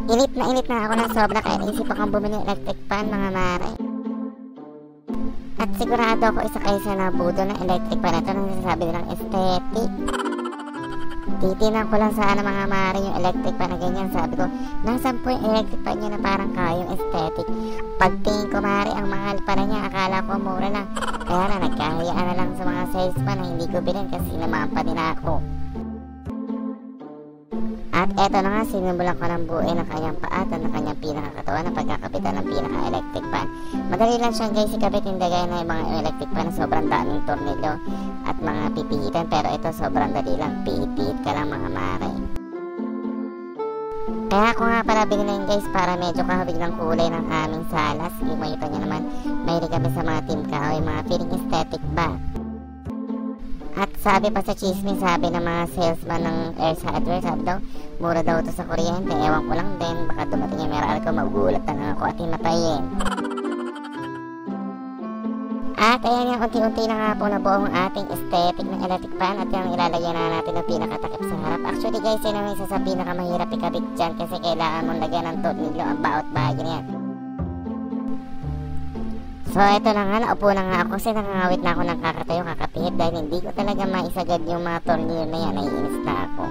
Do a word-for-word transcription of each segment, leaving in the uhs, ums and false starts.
Init na init na ako ng sobra kaya naisip akong bumili ng electric fan mga mare. At sigurado ako isa kayo sa nabudo ng electric fan na ito nang nasasabi nilang aesthetic. Titinan ko lang sana mga mare yung electric fan na ganyan. Sabi ko, nasan po yung electric fan niya na parang kayong aesthetic? Pagtingin ko mare, ang mahal pala niya. Akala ko mura lang. Kaya na nagkahayaan na lang sa mga salesman na hindi ko bilhin kasi naman pa din ako. At eto na nga, sinimulan ko ng buuin ng kanyang paatan ng kanyang pinakakatawan na pagkakapitan ng pinaka-electric fan. Madali lang siyang guys ikabit, hindi gaya na yung mga electric fan na sobrang daming tornilyo at mga pipihitan, pero ito sobrang dali lang, pihit-pihit ka lang mga mare. Kaya ako nga pala binili yun guys para medyo kahawig ng kulay ng aming salas. Hindi mo ito nyo naman, mahilig kami sa mga team kahoy, mga feeling aesthetic ba. At sabi pa sa chismis, sabi ng mga salesman ng Ace Hardware, sabi daw, mura daw ito sa kuryente. Ewan ko lang din, baka dumating yung meron ko, magugulat na lang ako at himatayin. At ayan nga, unti-unti na nga po nabuo ang ating aesthetic ng electric fan at yung ilalagyan na natin ng pinakatakip sa harap. Actually guys, yun ang isa sa pinakamahirap ikabit dyan kasi kailangan mong lagyan ng tornilyo ang bawat bahagi niyan. So eto na nga, naupo na nga ako kasi nakangawit na ako ng kakatayo kakapihit dahil hindi ko talaga maisagad yung mga tornilyo na yan, naiinis na ako.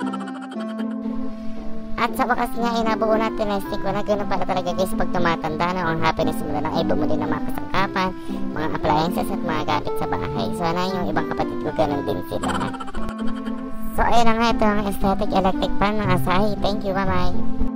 At sa wakas nga, inabuo na tinesting ko na gano'n pala talaga guys pag tumatanda na ang happiness mo na lang ay bumuli ng mga kasangkapan, mga appliances at mga gamit sa bahay. So na yung ibang kapatid ko gano'n din sila. So ayun na nga, ito ang aesthetic electric fan ng Asahi. Thank you, bye bye.